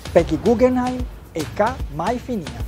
Peggy Guggenheim e K. Mai Finia.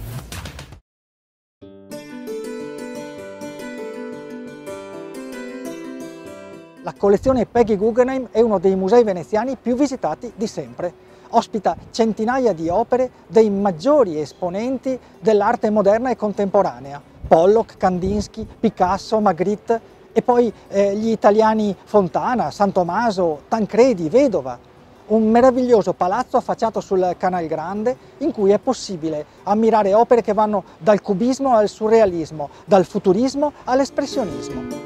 La collezione Peggy Guggenheim è uno dei musei veneziani più visitati di sempre. Ospita centinaia di opere dei maggiori esponenti dell'arte moderna e contemporanea: Pollock, Kandinsky, Picasso, Magritte e poi gli italiani Fontana, San Tommaso, Tancredi, Vedova. Un meraviglioso palazzo affacciato sul Canal Grande in cui è possibile ammirare opere che vanno dal cubismo al surrealismo, dal futurismo all'espressionismo.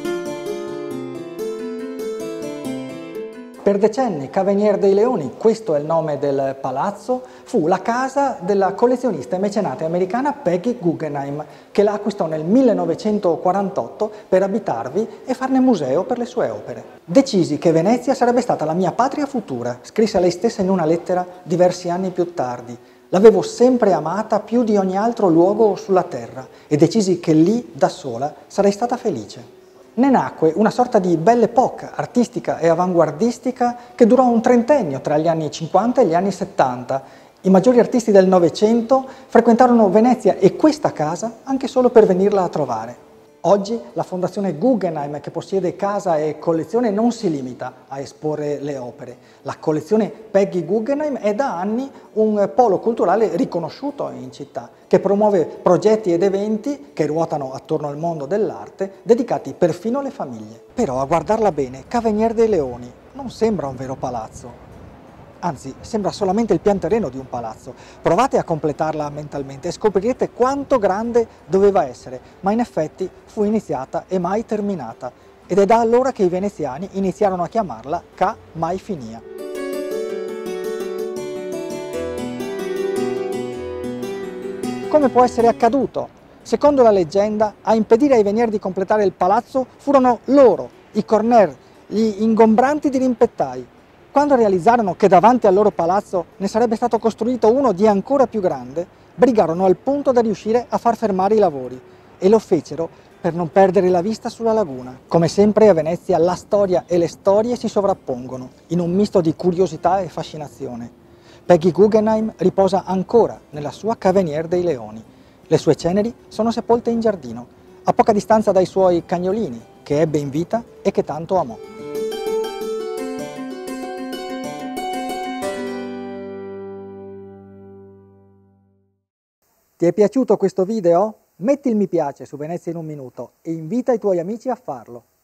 Per decenni Cavenier dei Leoni, questo è il nome del palazzo, fu la casa della collezionista e mecenate americana Peggy Guggenheim, che la acquistò nel 1948 per abitarvi e farne museo per le sue opere. Decisi che Venezia sarebbe stata la mia patria futura, scrisse lei stessa in una lettera diversi anni più tardi. L'avevo sempre amata più di ogni altro luogo sulla terra e decisi che lì, da sola, sarei stata felice. Ne nacque una sorta di belle époque artistica e avanguardistica che durò un trentennio tra gli anni 50 e gli anni 70. I maggiori artisti del Novecento frequentarono Venezia e questa casa anche solo per venirla a trovare. Oggi la Fondazione Guggenheim, che possiede casa e collezione, non si limita a esporre le opere. La collezione Peggy Guggenheim è da anni un polo culturale riconosciuto in città, che promuove progetti ed eventi che ruotano attorno al mondo dell'arte, dedicati perfino alle famiglie. Però, a guardarla bene, Cavenier dei Leoni non sembra un vero palazzo. Anzi, sembra solamente il pianterreno di un palazzo. Provate a completarla mentalmente e scoprirete quanto grande doveva essere, ma in effetti fu iniziata e mai terminata. Ed è da allora che i veneziani iniziarono a chiamarla K. Mai Finia. Come può essere accaduto? Secondo la leggenda, a impedire ai Venier di completare il palazzo furono loro, i Corner, gli ingombranti dirimpettai. Quando realizzarono che davanti al loro palazzo ne sarebbe stato costruito uno di ancora più grande, brigarono al punto da riuscire a far fermare i lavori e lo fecero per non perdere la vista sulla laguna. Come sempre a Venezia la storia e le storie si sovrappongono in un misto di curiosità e fascinazione. Peggy Guggenheim riposa ancora nella sua Cavenier dei Leoni. Le sue ceneri sono sepolte in giardino, a poca distanza dai suoi cagnolini, che ebbe in vita e che tanto amò. Ti è piaciuto questo video? Metti il mi piace su Venezia in un minuto e invita i tuoi amici a farlo.